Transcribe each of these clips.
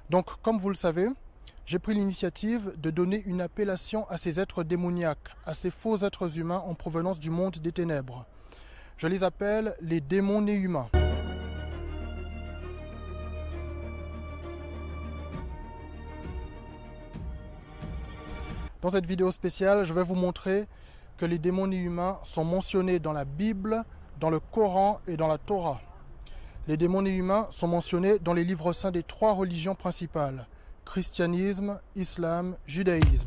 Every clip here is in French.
Donc, comme vous le savez, j'ai pris l'initiative de donner une appellation à ces êtres démoniaques, à ces faux êtres humains en provenance du monde des ténèbres. Je les appelle les démons nés humains. Dans cette vidéo spéciale, je vais vous montrer que les démons nés humains sont mentionnés dans la Bible, dans le Coran et dans la Torah. Les démons nés humains sont mentionnés dans les livres saints des 3 religions principales, christianisme, islam, judaïsme.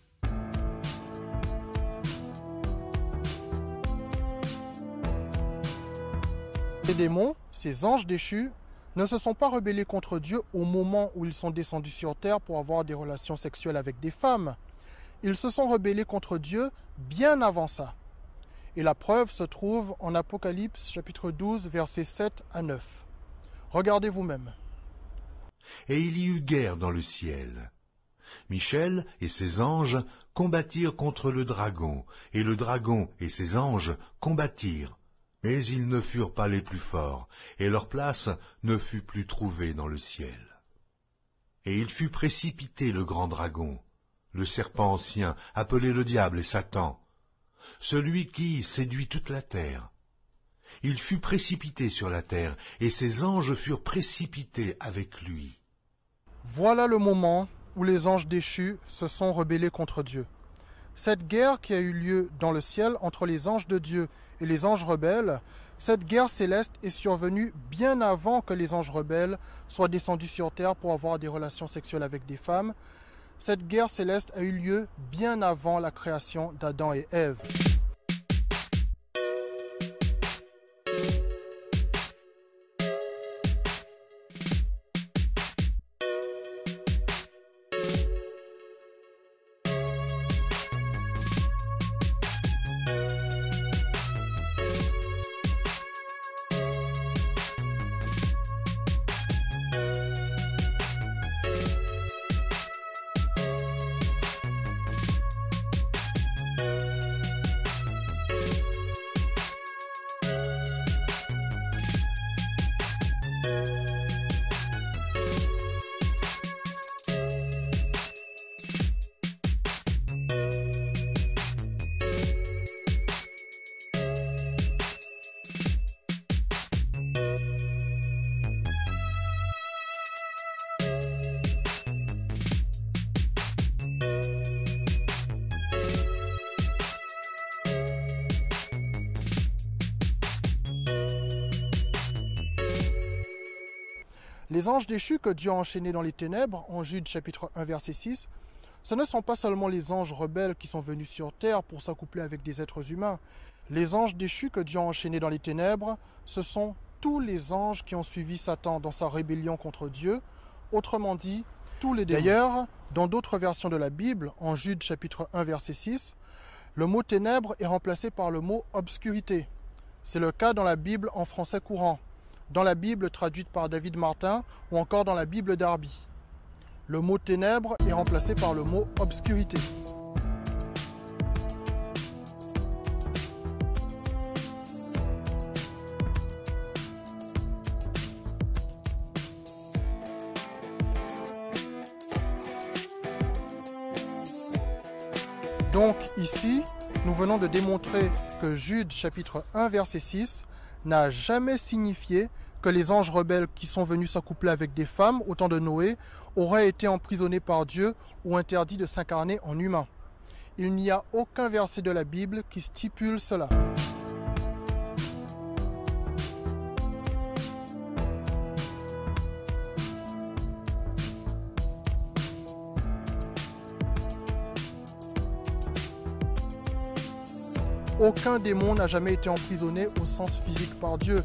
Les démons, ces anges déchus, ne se sont pas rebellés contre Dieu au moment où ils sont descendus sur terre pour avoir des relations sexuelles avec des femmes. Ils se sont rebellés contre Dieu bien avant ça. Et la preuve se trouve en Apocalypse chapitre 12, versets 7 à 9. Regardez vous-même. Et il y eut guerre dans le ciel. Michel et ses anges combattirent contre le dragon, et le dragon et ses anges combattirent. Mais ils ne furent pas les plus forts, et leur place ne fut plus trouvée dans le ciel. Et il fut précipité le grand dragon, le serpent ancien, appelé le diable et Satan, celui qui séduit toute la terre. Il fut précipité sur la terre, et ses anges furent précipités avec lui. Voilà le moment où les anges déchus se sont rebellés contre Dieu. Cette guerre qui a eu lieu dans le ciel entre les anges de Dieu et les anges rebelles, cette guerre céleste est survenue bien avant que les anges rebelles soient descendus sur terre pour avoir des relations sexuelles avec des femmes. Cette guerre céleste a eu lieu bien avant la création d'Adam et Ève. Les anges déchus que Dieu a enchaînés dans les ténèbres, en Jude chapitre 1 verset 6, ce ne sont pas seulement les anges rebelles qui sont venus sur terre pour s'accoupler avec des êtres humains. Les anges déchus que Dieu a enchaînés dans les ténèbres, ce sont tous les anges qui ont suivi Satan dans sa rébellion contre Dieu, autrement dit, tous les démons. D'ailleurs, dans d'autres versions de la Bible, en Jude chapitre 1 verset 6, le mot ténèbres est remplacé par le mot obscurité. C'est le cas dans la Bible en français courant, dans la Bible traduite par David Martin ou encore dans la Bible Darby. Le mot ténèbres est remplacé par le mot obscurité. Donc ici, nous venons de démontrer que Jude chapitre 1 verset 6 n'a jamais signifié que les anges rebelles qui sont venus s'accoupler avec des femmes au temps de Noé auraient été emprisonnés par Dieu ou interdits de s'incarner en humain. Il n'y a aucun verset de la Bible qui stipule cela. Aucun démon n'a jamais été emprisonné au sens physique par Dieu.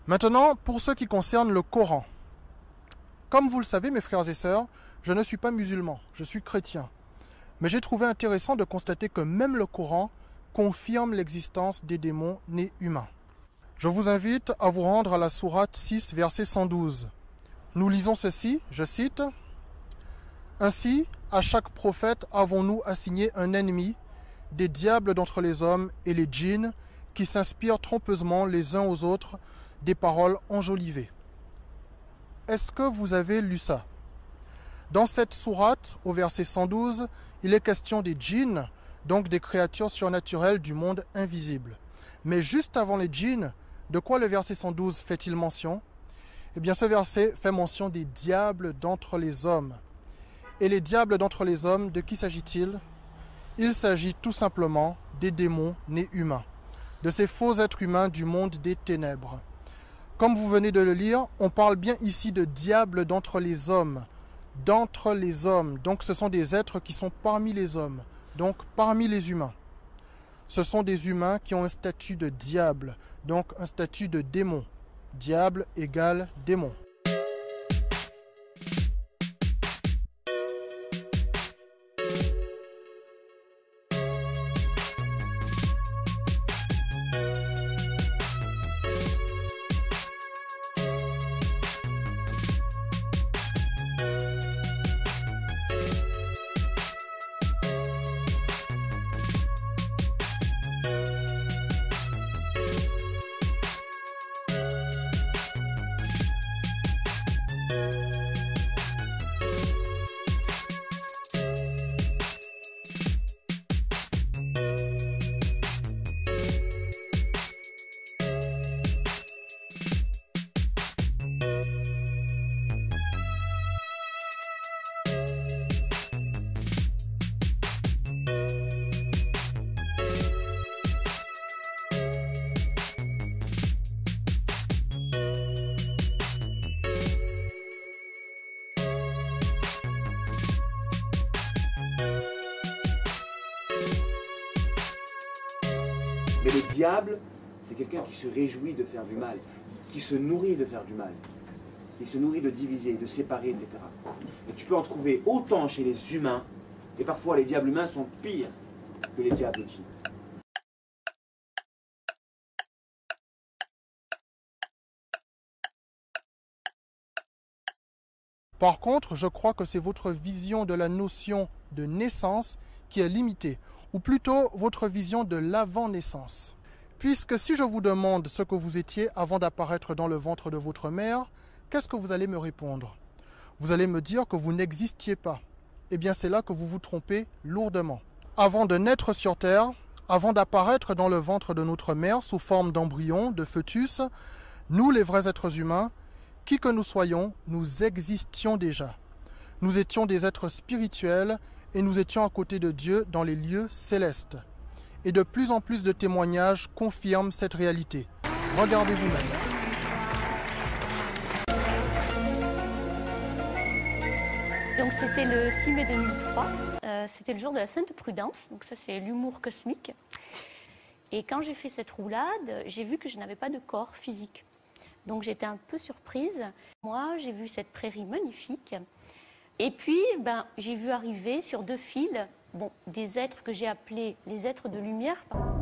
Maintenant, pour ce qui concerne le Coran. Comme vous le savez, mes frères et sœurs, je ne suis pas musulman, je suis chrétien. Mais j'ai trouvé intéressant de constater que même le Coran confirme l'existence des démons nés humains. Je vous invite à vous rendre à la sourate 6, verset 112. Nous lisons ceci, je cite, « Ainsi, à chaque prophète avons-nous assigné un ennemi, des diables d'entre les hommes et les djinns, qui s'inspirent trompeusement les uns aux autres des paroles enjolivées. » Est-ce que vous avez lu ça? Dans cette sourate, au verset 112, il est question des djinns, donc des créatures surnaturelles du monde invisible. Mais juste avant les djinns, de quoi le verset 112 fait-il mention? Eh bien, ce verset fait mention des diables d'entre les hommes. Et les diables d'entre les hommes, de qui s'agit-il? Il s'agit tout simplement des démons nés humains, de ces faux êtres humains du monde des ténèbres. Comme vous venez de le lire, on parle bien ici de diables d'entre les hommes. D'entre les hommes, donc ce sont des êtres qui sont parmi les hommes, donc parmi les humains. Ce sont des humains qui ont un statut de diable, donc un statut de démon. Diable égale démon. Mais le diable, c'est quelqu'un qui se réjouit de faire du mal, qui se nourrit de faire du mal, qui se nourrit de diviser, de séparer, etc. Et tu peux en trouver autant chez les humains, et parfois les diables humains sont pires que les diables djinns. Par contre, je crois que c'est votre vision de la notion de naissance qui est limitée, ou plutôt votre vision de l'avant-naissance. Puisque si je vous demande ce que vous étiez avant d'apparaître dans le ventre de votre mère, qu'est-ce que vous allez me répondre? Vous allez me dire que vous n'existiez pas. Eh bien, c'est là que vous vous trompez lourdement. Avant de naître sur Terre, avant d'apparaître dans le ventre de notre mère sous forme d'embryon, de fœtus, nous, les vrais êtres humains, qui que nous soyons, nous existions déjà. Nous étions des êtres spirituels et nous étions à côté de Dieu dans les lieux célestes. Et de plus en plus de témoignages confirment cette réalité. Regardez vous-même. Donc c'était le 6 mai 2003, c'était le jour de la Sainte Prudence, donc ça c'est l'humour cosmique. Et quand j'ai fait cette roulade, j'ai vu que je n'avais pas de corps physique. Donc j'étais un peu surprise. Moi, j'ai vu cette prairie magnifique. Et puis, j'ai vu arriver sur 2 fils des êtres que j'ai appelés les êtres de lumière.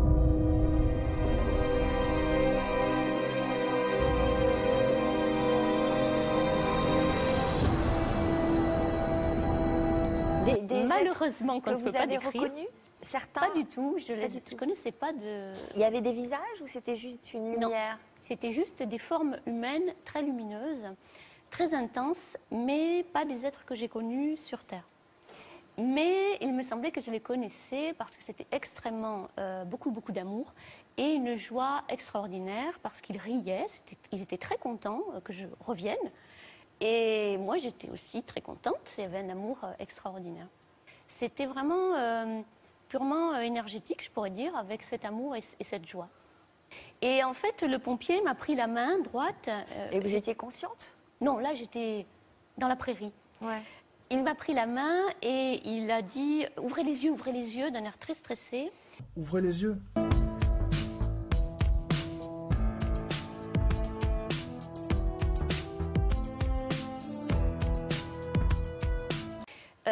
Malheureusement, qu'on ne peut pas décrire. Reconnus certains? Pas du tout. Je ne connaissais pas de... Il y avait des visages ou c'était juste une lumière? Non, c'était juste des formes humaines très lumineuses, très intenses, mais pas des êtres que j'ai connus sur Terre. Mais il me semblait que je les connaissais parce que c'était extrêmement, beaucoup d'amour et une joie extraordinaire parce qu'ils riaient, ils étaient très contents que je revienne. Et moi, j'étais aussi très contente, il y avait un amour extraordinaire. C'était vraiment purement énergétique, je pourrais dire, avec cet amour et cette joie. Et en fait, le pompier m'a pris la main droite. Et vous étiez consciente? Non, là, j'étais dans la prairie. Ouais. Il m'a pris la main et il a dit « Ouvrez les yeux » d'un air très stressé. Ouvrez les yeux.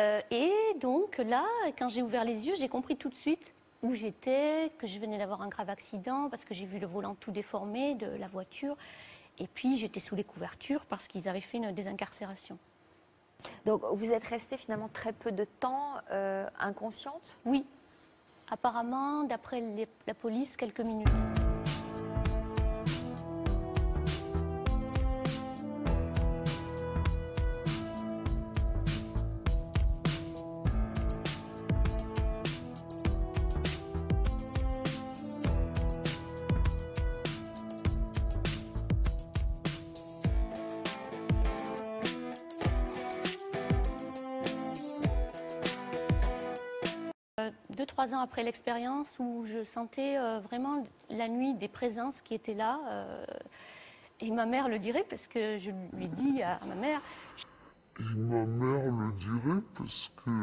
Et donc là, quand j'ai ouvert les yeux, j'ai compris tout de suite où j'étais, que je venais d'avoir un grave accident parce que j'ai vu le volant tout déformé de la voiture. Et puis j'étais sous les couvertures parce qu'ils avaient fait une désincarcération. Donc vous êtes restée finalement très peu de temps inconsciente? Oui, apparemment, d'après la police, quelques minutes. Deux, 3 ans après l'expérience où je sentais vraiment la nuit des présences qui étaient là. Et ma mère le dirait parce que je lui dis à ma mère. Et ma mère le dirait parce que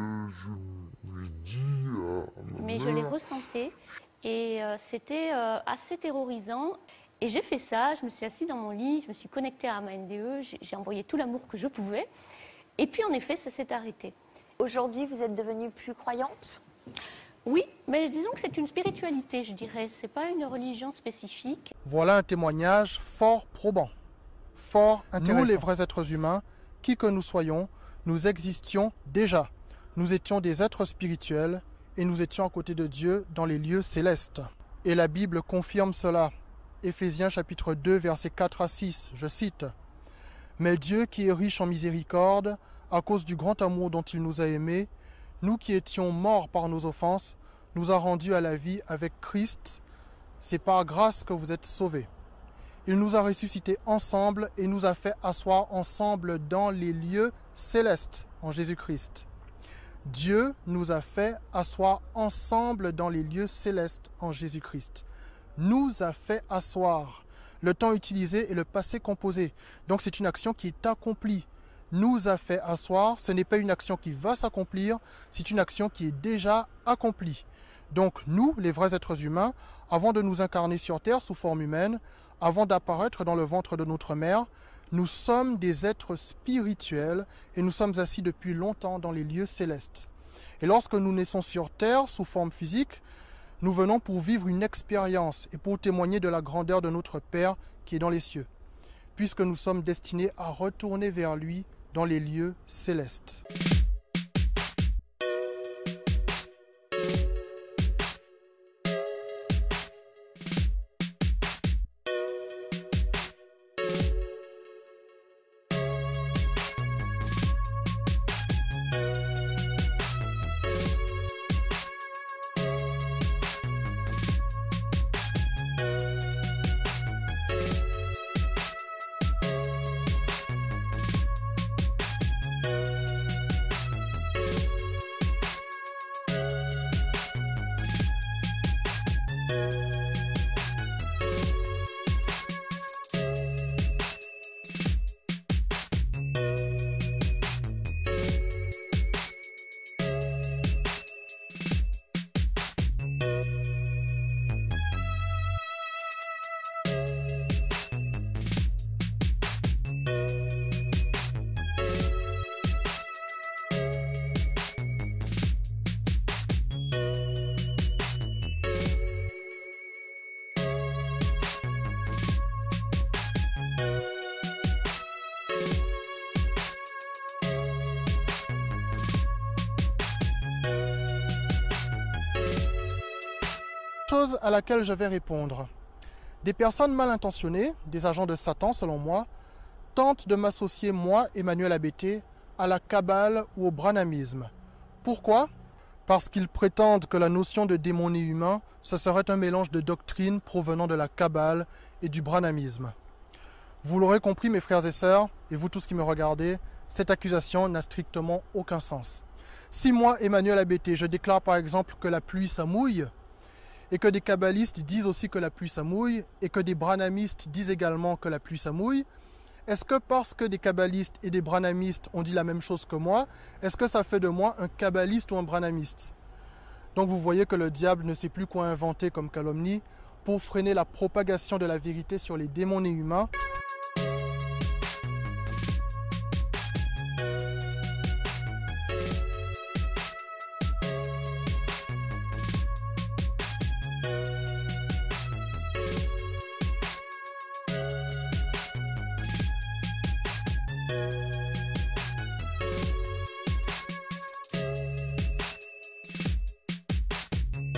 je lui dis à ma Mais mère. je les ressentais et c'était assez terrorisant. Et j'ai fait ça, je me suis assise dans mon lit, je me suis connectée à ma NDE, j'ai envoyé tout l'amour que je pouvais. Et puis en effet, ça s'est arrêté. Aujourd'hui, vous êtes devenue plus croyante? Oui, mais disons que c'est une spiritualité, je dirais. C'est pas une religion spécifique. Voilà un témoignage fort probant, fort intéressant. Nous, les vrais êtres humains, qui que nous soyons, nous existions déjà. Nous étions des êtres spirituels et nous étions à côté de Dieu dans les lieux célestes. Et la Bible confirme cela. Éphésiens chapitre 2, versets 4 à 6, je cite. « Mais Dieu qui est riche en miséricorde, à cause du grand amour dont il nous a aimés, nous qui étions morts par nos offenses, nous a rendus à la vie avec Christ. C'est par grâce que vous êtes sauvés. Il nous a ressuscités ensemble et nous a fait asseoir ensemble dans les lieux célestes en Jésus-Christ. Dieu nous a fait asseoir ensemble dans les lieux célestes en Jésus-Christ. Nous a fait asseoir. Le temps utilisé est le passé composé. Donc c'est une action qui est accomplie. Nous a fait asseoir, ce n'est pas une action qui va s'accomplir, c'est une action qui est déjà accomplie. Donc nous, les vrais êtres humains, avant de nous incarner sur Terre sous forme humaine, avant d'apparaître dans le ventre de notre mère, nous sommes des êtres spirituels et nous sommes assis depuis longtemps dans les lieux célestes. Et lorsque nous naissons sur Terre sous forme physique, nous venons pour vivre une expérience et pour témoigner de la grandeur de notre Père qui est dans les cieux, puisque nous sommes destinés à retourner vers lui dans les lieux célestes. Chose à laquelle je vais répondre. Des personnes mal intentionnées, des agents de Satan selon moi, tentent de m'associer, moi, Emmanuel Abété, à la Kabbale ou au branhamisme. Pourquoi? Parce qu'ils prétendent que la notion de démonie humain, ce serait un mélange de doctrines provenant de la Kabbale et du branhamisme. Vous l'aurez compris, mes frères et sœurs, et vous tous qui me regardez, cette accusation n'a strictement aucun sens. Si moi, Emmanuel Abété, je déclare par exemple que la pluie ça mouille, et que des kabbalistes disent aussi que la pluie ça mouille, et que des branhamistes disent également que la pluie ça mouille, est-ce que parce que des kabbalistes et des branhamistes ont dit la même chose que moi, est-ce que ça fait de moi un kabbaliste ou un branhamiste? Donc vous voyez que le diable ne sait plus quoi inventer comme calomnie pour freiner la propagation de la vérité sur les démonies humains.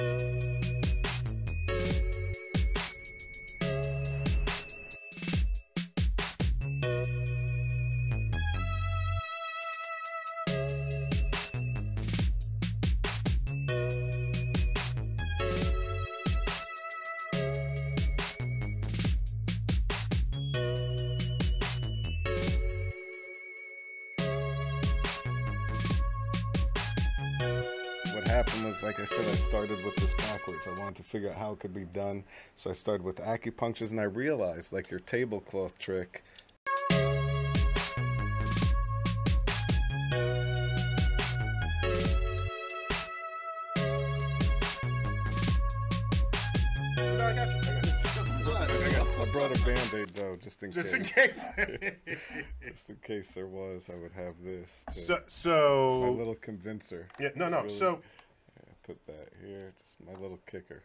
What happened was, like I said, I started with this backwards. I wanted to figure out how it could be done. So I started with acupunctures, and I realized, like your tablecloth trick, I brought a Band-Aid though, just in case. Just in case. Just in case there was, I would have this. So my little convincer. Yeah, no. Really, So yeah, put that here, just my little kicker.